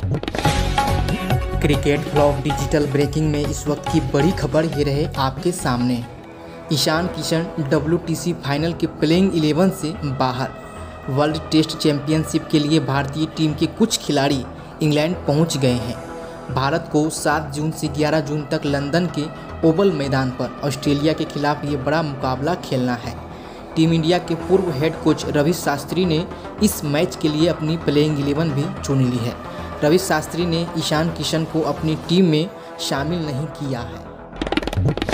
Cricket blog digital breaking में इस वक्त की बड़ी खबर ये रहे आपके सामने। ईशान किशन WTC फाइनल के प्लेइंग 11 से बाहर। वर्ल्ड टेस्ट चैंपियनशिप के लिए भारतीय टीम के कुछ खिलाड़ी इंग्लैंड पहुंच गए हैं। भारत को 7 जून से 11 जून तक लंदन के ओवल मैदान पर ऑस्ट्रेलिया के खिलाफ ये बड़ा मुकाबला खेलना है। टीम इंडिया के पूर्व हेड कोच रवि शास्त्री ने इस मैच के लिए अपनी प्लेइंग 11 भी चुन ली है। रवि शास्त्री ने ईशान किशन को अपनी टीम में शामिल नहीं किया है।